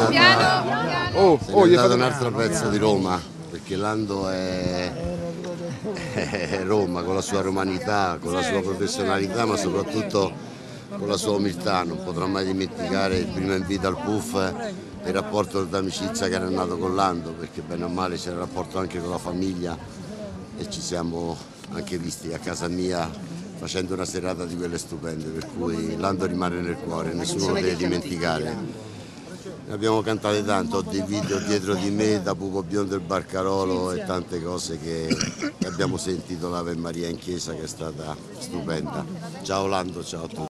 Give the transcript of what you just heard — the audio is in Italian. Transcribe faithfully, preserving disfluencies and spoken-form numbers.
stata, oh, se oh, n'è gli è andato fatto- un altro pezzo di Roma, perché Lando è, è Roma, con la sua romanità, con la sua professionalità, ma soprattutto con la sua umiltà. Non potrò mai dimenticare il primo invito al P U F e il rapporto d'amicizia che era nato con Lando, perché bene o male c'era il rapporto anche con la famiglia e ci siamo anche visti a casa mia facendo una serata di quelle stupende, per cui Lando rimane nel cuore, nessuno lo deve dimenticare. Ne abbiamo cantate tanto, ho dei video dietro di me da Pupo Biondo e il Barcarolo e tante cose che abbiamo sentito l'Ave Maria in chiesa, che è stata stupenda. Ciao Lando, ciao a tutti.